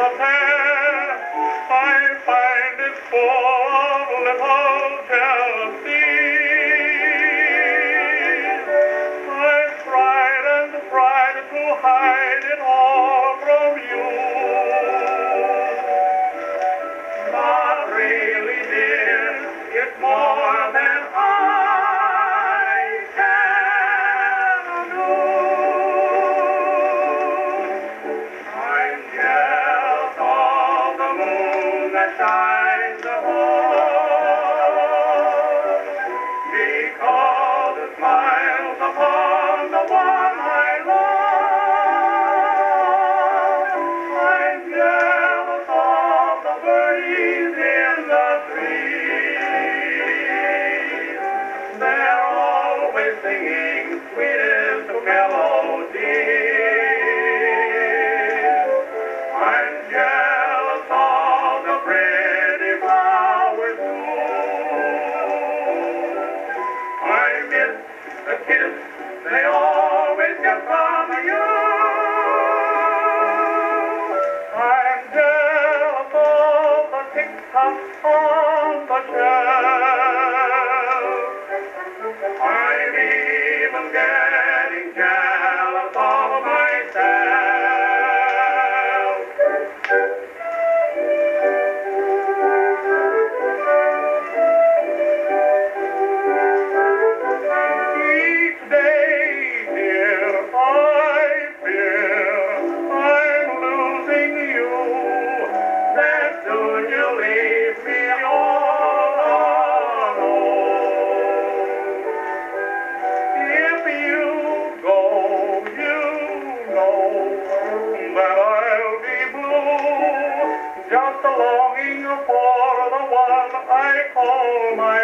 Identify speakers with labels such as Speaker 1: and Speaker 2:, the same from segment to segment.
Speaker 1: the past, I find it full of little jealousies. I've tried and tried to hide it all from you, but really, dear, it's more than I can do. I'm jealous of the moon that shines above, because it smiles upon the one I love. I'm jealous of the birdies in the trees. They're always singing sweetest melodies. I'm jealous of the pretty flowers too. I miss the kiss they always get from you. I'm jealous of the tick-tock on the shelf. I'm even getting jealous of myself. Each day, dear, I fear I'm losing you. That soon you'll leave me all alone. If you go, you know that I'll be blue, just longing for the one I call my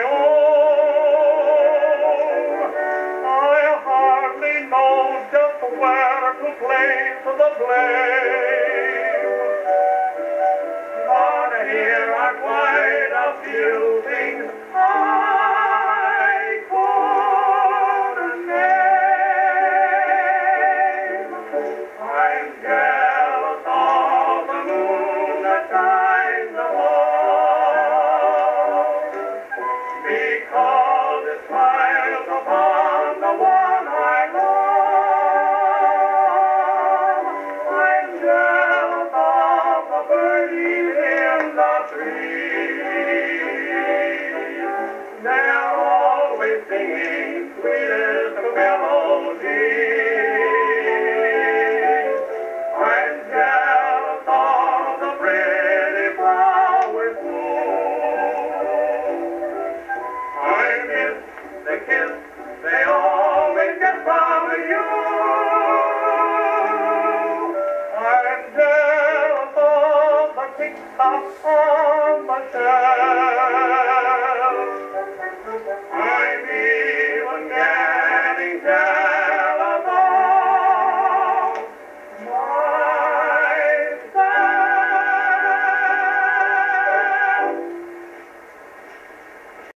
Speaker 1: own. I hardly know just where to place the blame, but here are quite a few things I could name. I'm jealous of the moon that shines above, because it smiles upon the one I love. I'm jealous of the birdies in the trees. They're always singing sweetest melodies. I'm jealous of the pretty flowers too. I miss the kiss they always get from you. I'm jealous of the tick-tock on the shelf.